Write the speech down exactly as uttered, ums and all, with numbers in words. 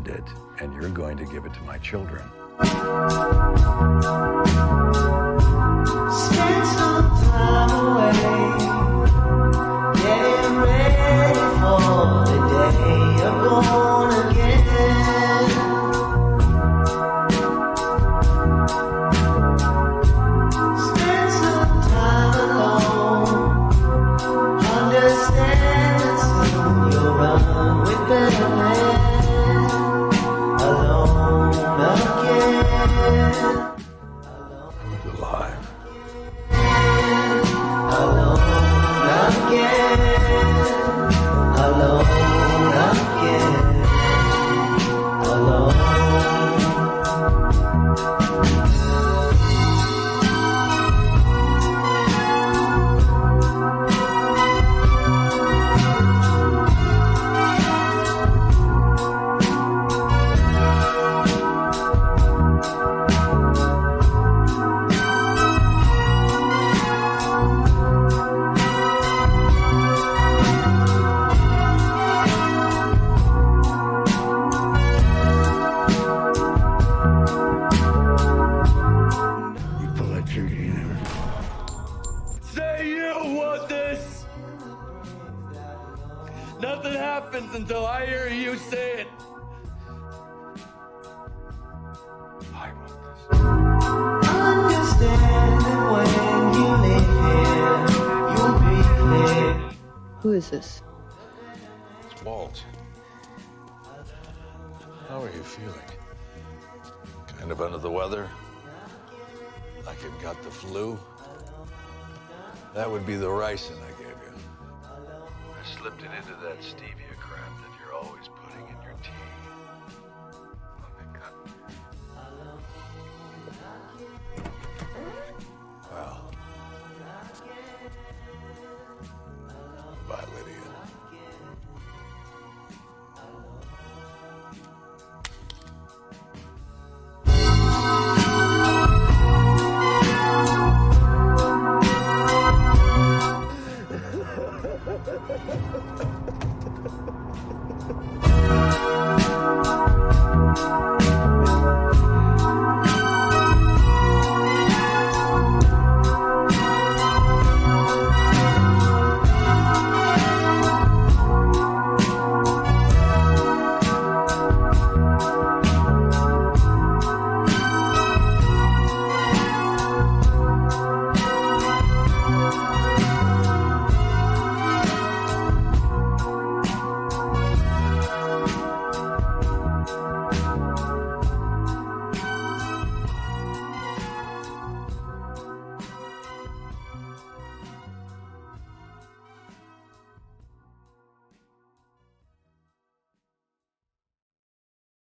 it, and you're going to give it to my children. Spend some time away, getting ready for the day you're born again. Spend some time alone, understand that soon you'll run with better men. Alone again. Who's alive? Alone again, alone again, alone. Say you want this! Nothing happens until I hear you say it. I want this. Understand that when you live here, you'll be clear. Who is this? It's Walt. How are you feeling? Kind of under the weather? Like you've got the flu? That would be the ricin I gave you. I slipped it into that stevia.